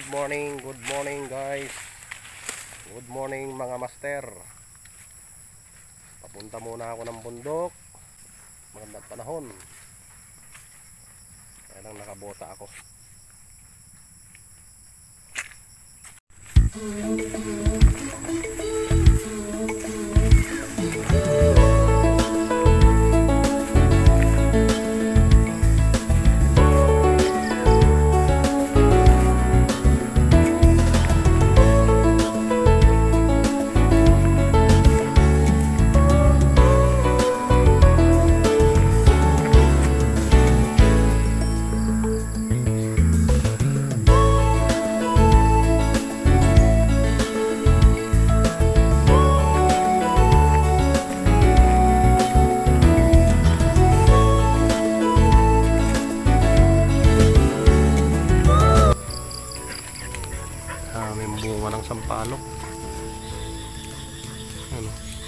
Good morning guys. Good morning mga master. Papunta muna ako ng bundok. Magandang panahon. Kaya lang nakabota ako. May bunga ng sampalok. Ano?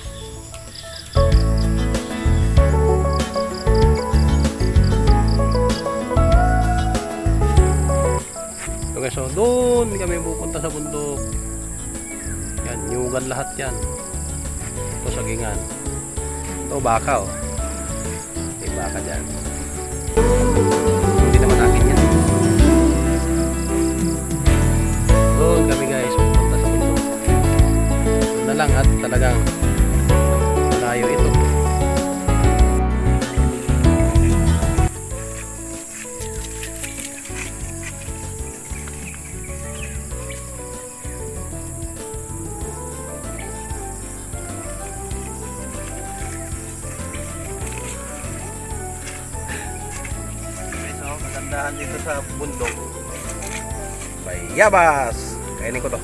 Okay, so doon kami pupunta sa bundok. Yan, nyugan lahat yan. Ito sagingan. Ito baka, oh. May baka dyan. Hindi naman akin yan. Doon kami guys, pupunta sa bundok. Doon na lang at talagang malayo ito. So, kagandahan dito sa bundok. Bayabas! Kainin ko to.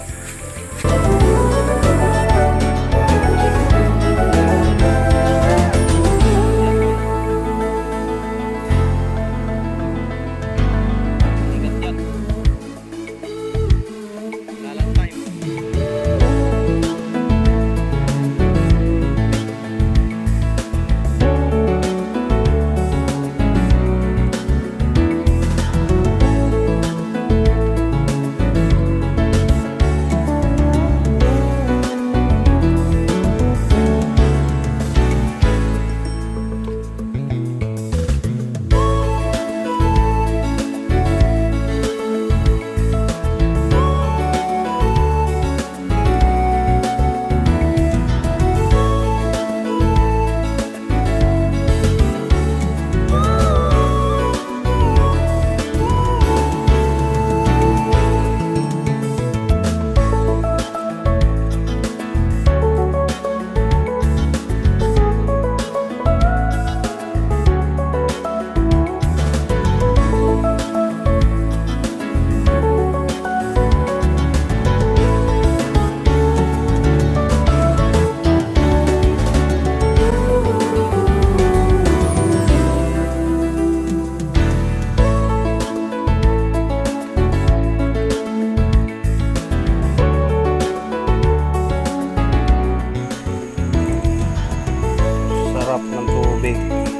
Sarap ng tubig.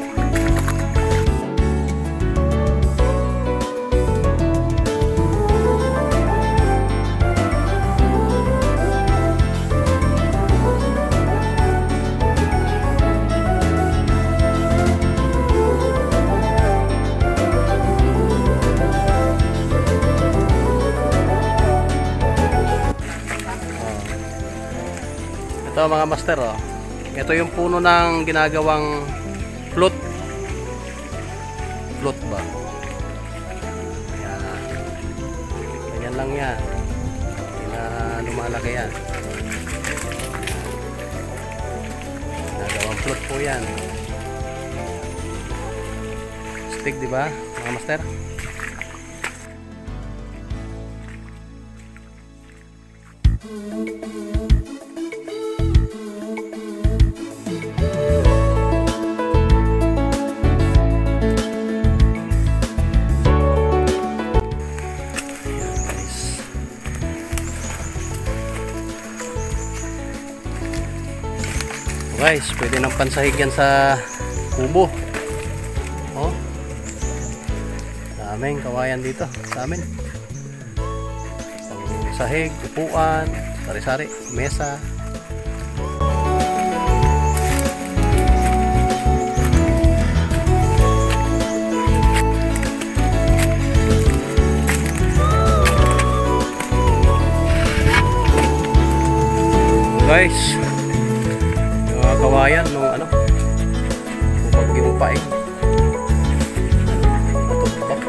Ito mga master, oh. Ito yung puno ng ginagawang float ba? Yan. Ganyan lang yan. Hindi na lumalaki yan. Ginagawang float po yan. Stick, di ba mga master? Guys, pwede nang pansahig yan sa kubo. Oh, daming kawayan dito sa amin. sahig, upuan, sari-sari, mesa. Guys, yung mga kawayan nung ano, upag yung paing natumbak.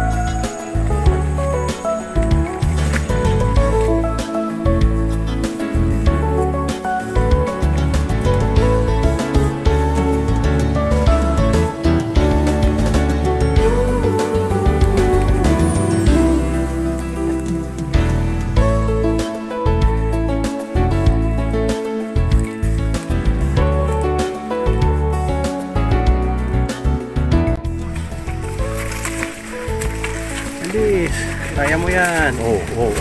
Bilis, kaya mo yan. Oh.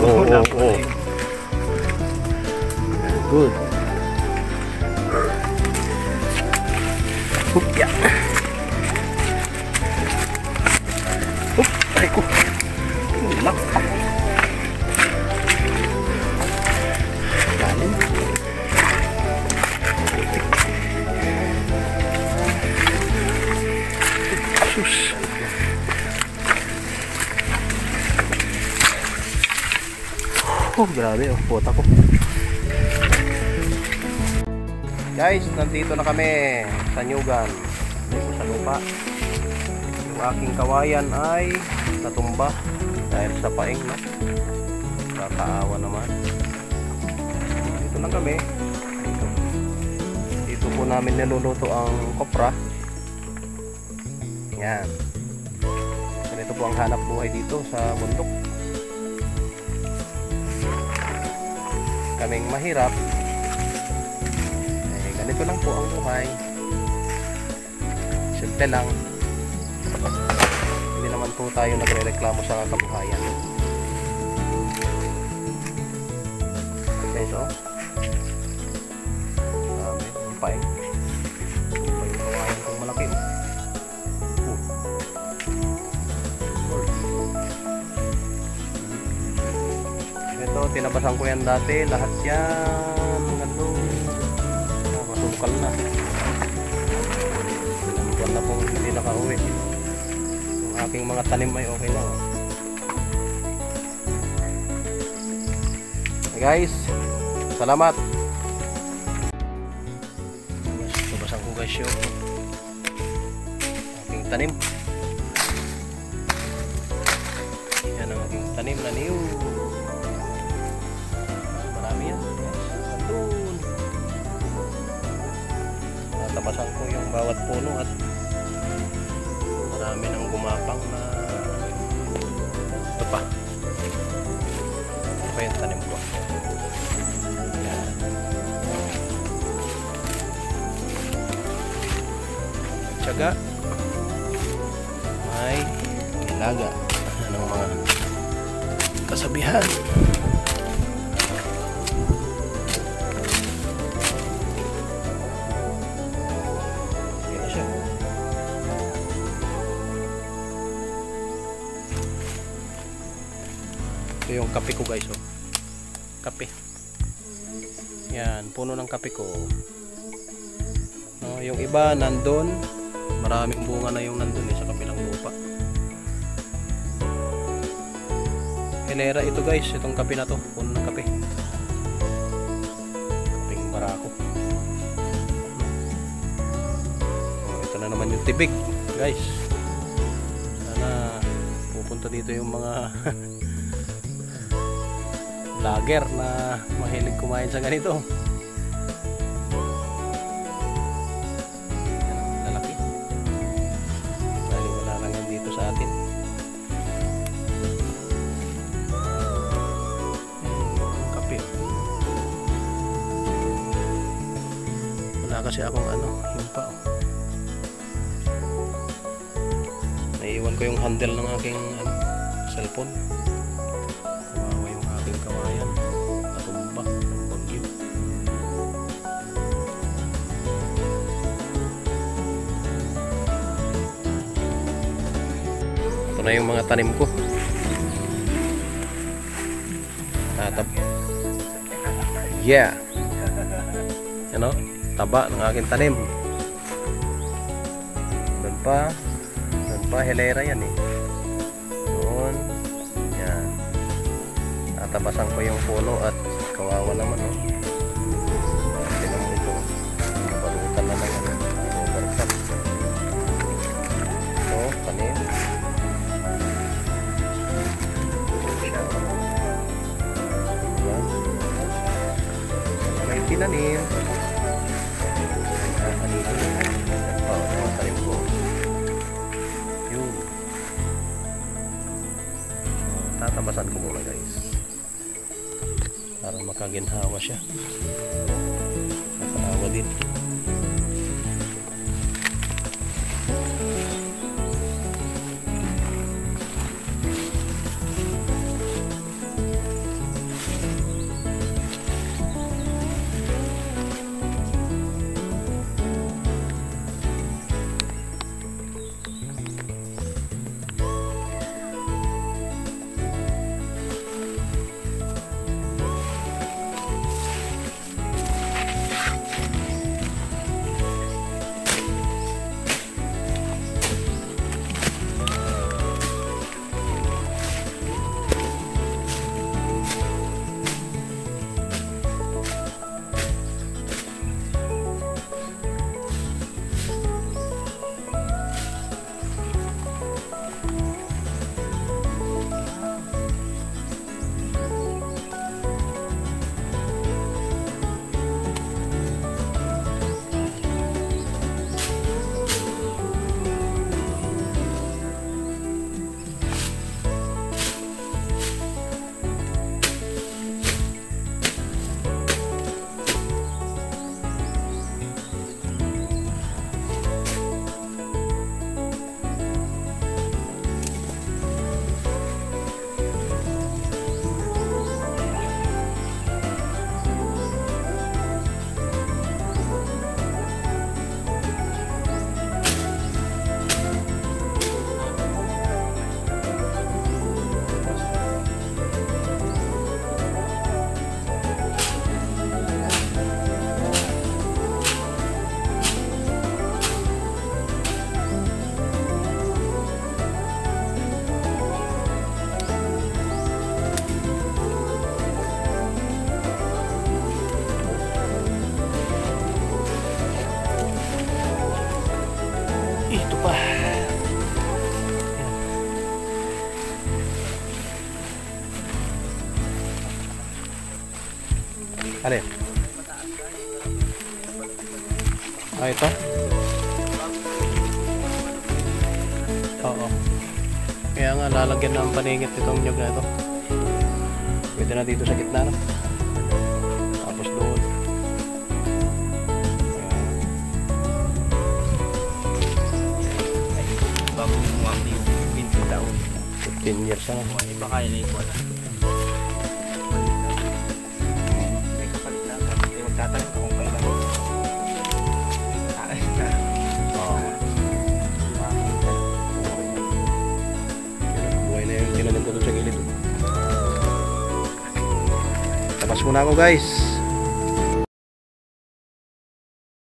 Good. Hup, ya. Hup, ay ko. Lak. Galing. Sus. Oh, grabe, oh, pota ko. Guys, nandito na kami sa Nyugan. Dito sa lupa. Yung aking kawayan ay natumba dahil sa paing, no? Kakaawa naman. Dito lang kami. Dito po namin niluluto ang kopra. Yan. Ganito po ang hanap buhay dito sa bundok. Kaming mahirap, eh, ganito lang po ang buhay. Simple lang. Hindi naman po tayo nagre-reklamo sa kabuhayan. Okay, so sabi, yung paing kawayan kong malaki, ito, tinabasan ko yan dati, lahat yan ganito, masukal na. Ilang buwan na pong hindi nakauwi. Yung aking mga tanim ay okay na, oh. Hey guys, salamat. Tinabasan ko guys yung aking tanim. Yan ang aking tanim na niyo. Tabasan ko yung bawat puno at marami nang gumapang na ito pa. Ito pa yung tanim ko. Yan. Tiyaga, may ilaga ng mga kasabihan. Ito yung kape ko guys, oh. Kape. Yan, puno ng kape ko. No, yung iba nandun, maraming bunga na yung nandun sa kabilang lupa. Hilera ito guys, itong kape na to, puno ng kape. Kapeng barako. Oh, ito na naman yung tibig, guys. Sana pupunta dito yung mga vlogger na mahilig kumain sa ganito. Lalaki. Dahil wala lang yan dito sa atin. Kape. Wala kasi akong ano, yung pa. Naiiwan ko yung handle ng aking cellphone. Kawayan, natumba ng bagyo. Ito na yung mga tanim ko. Yeah. Ano? Taba ng aking tanim. Doon pa hilera yan eh. Doon. Yan. Tatabasan ko yung puno at kawawa naman oh. Tingnan mo ito. Nabalutan na lang ano. Overcut. Ito, tanim. Diba? May tinanim. Tatabasan ko muna guys para makaginhawa siya, nakaawa din. Ito pa. Yan. Alin? Ito? Oo. Kaya nga lalagyan ng paningit itong nyug na ito. Pwede na dito sa gitna no? Tapos doon. Bago mo yung 20 taon. 15 years na. Iba kaya na ikuha na. May kapalit na. May magtatanong kung kailan. Oo. Buhay na yung tinanim ko doon sa gilid. Tapos muna ako guys.